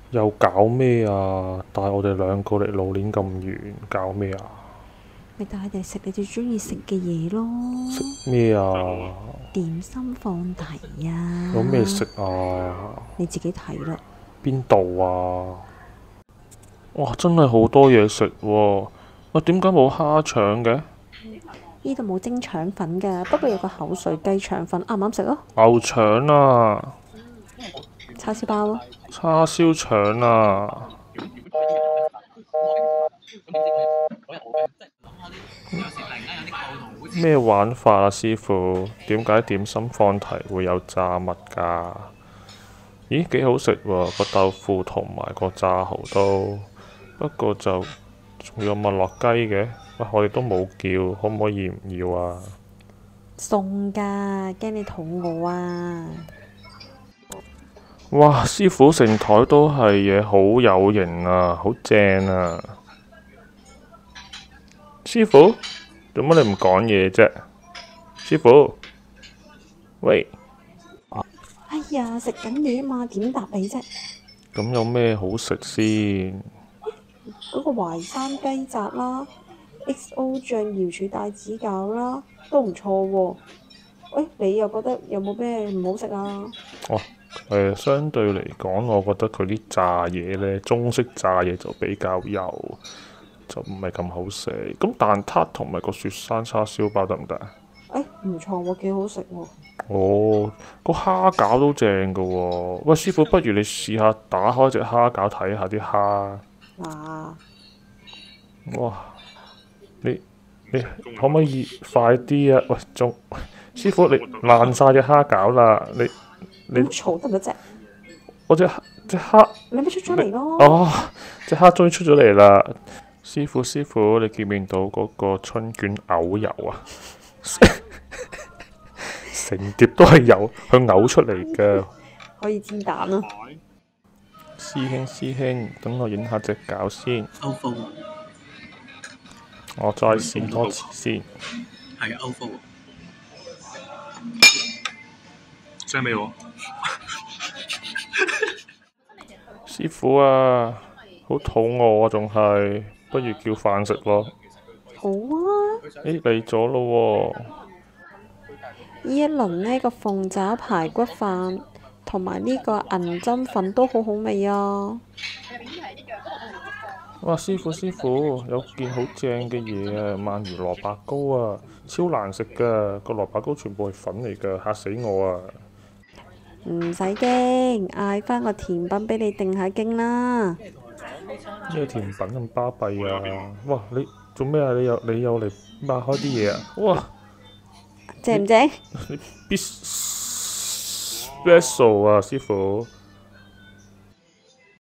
又搞咩啊？帶我哋兩個嚟老年咁遠，搞咩啊？ 咪帶你食你最中意食嘅嘢咯， 咩啊？ 點心放題啊！ 有咩食啊？ 你自己睇啦。 邊度啊？哇！真係好多嘢食喎。喂，點解冇蝦腸嘅？ 呢度冇蒸腸粉㗎，不過有個口水雞腸粉，啱唔啱食啊？ 牛腸啊！ 叉燒包咯。 叉燒腸啊！咩玩法啊，師傅？點解點心放題會有炸物㗎？咦，幾好食喎！個豆腐同埋個炸蠔都，不過就仲有麥樂雞嘅。喂，我哋都冇叫，可唔可以唔要啊？ 餸㗎，驚你肚餓啊！ 哇！師傅成台都係嘢，好有型啊，好正啊！師傅，做乜你唔講嘢啫？師傅，喂， 哎呀，食緊嘢啊嘛，點答你啫？ 咁有咩好食先？ 嗰個淮山雞雜啦，XO 醬瑤柱帶子餃啦，都唔錯喎。喂，你又覺得有冇咩唔好食啊？ 哦，相對嚟講，我覺得佢啲炸嘢呢，中式炸嘢就比較油，就唔係咁好食。咁蛋撻同埋個雪山叉燒包得唔得啊？ 唔錯喎，幾好食喎。 哦，個蝦餃都正㗎喎。喂，師傅，不如你試下打開隻蝦餃睇下啲蝦。 嗱， 哇！你你可唔可以快啲啊？喂，師傅你爛晒隻蝦餃啦！你唔好嘈得唔得啫？ 我隻蝦你咪出咗嚟咯。 哦，隻蝦終於出咗嚟啦！師傅，你見唔見到嗰個春卷嘔油啊？成碟都係油，佢嘔出嚟㗎。 可以煎蛋啊！ 師兄，等我影下隻餃先。 歐風我再試多次先。 係歐風，正味喎！ 師傅啊，好肚餓啊，仲係，不如叫飯食咯。 好啊， 誒嚟咗咯喎！ 呢一輪呢個鳳爪排骨飯同埋呢個銀針粉都好好味啊！ 哇！師傅，有件好正嘅嘢啊，鰻魚蘿蔔糕啊，超難食㗎，個蘿蔔糕全部係粉嚟㗎，嚇死我啊！ 唔使驚，嗌返個甜品俾你定下驚啦。 咩甜品咁巴閉啊？哇！你做咩啊？你又嚟擘開啲嘢啊？哇！ 正唔正？ 必 special 啊，師傅！